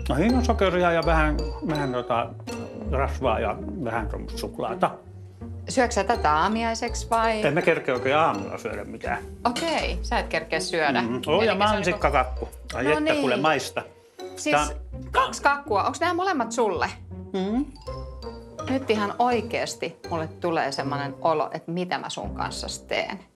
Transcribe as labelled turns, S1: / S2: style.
S1: No siinä on sokeria ja vähän rasvaa ja vähän semmoista suklaata.
S2: Syöksä sä tätä aamiaiseksi vai?
S1: En mä kerkeä oikein aamulla syödä mitään.
S2: Okei, sä et kerkeä syödä.
S1: Ja mansikkakakku. Ai
S2: No
S1: että
S2: niin.
S1: kuule maista.
S2: Siis 2 kakkua, onko nämä molemmat sulle? Nyt ihan oikeesti mulle tulee semmoinen olo, että mitä mä sun kanssa teen.